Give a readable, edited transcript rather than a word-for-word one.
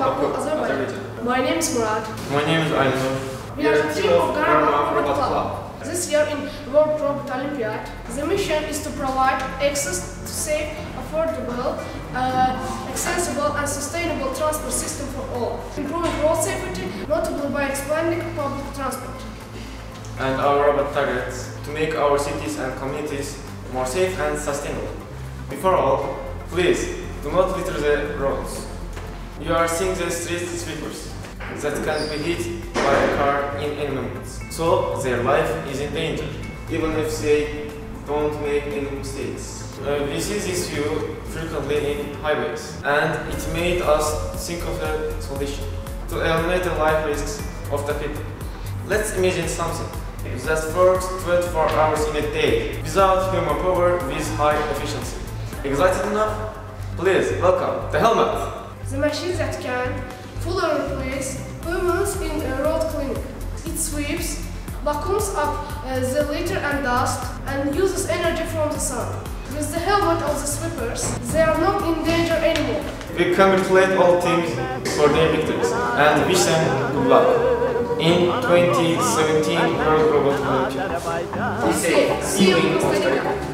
Baku, Azerbaijan. My name is Murad. My name is Alinur. We are the team of Garabagh Robot Club. This year in World Robot Olympiad, the mission is to provide access to safe, affordable, accessible and sustainable transport system for all, improving road safety, notably by expanding public transport. And our robot targets to make our cities and communities more safe and sustainable. Before all, please do not litter the roads. You are seeing the street sweepers that can be hit by a car in any moment. So their life is in danger, even if they don't make any mistakes. We see this view frequently in highways, and it made us think of a solution to eliminate the life risks of the people. Let's imagine something that works 24 hours in a day without human power with high efficiency. Excited enough? Please welcome the helmet! The machine that can fully replace humans in a road cleaning. It sweeps, vacuums up the litter and dust, and uses energy from the sun. With the helmet of the sweepers, they are not in danger anymore. We congratulate all teams for their victories and wish them good luck in 2017 World Robot Olympiad. See you in Costa Rica.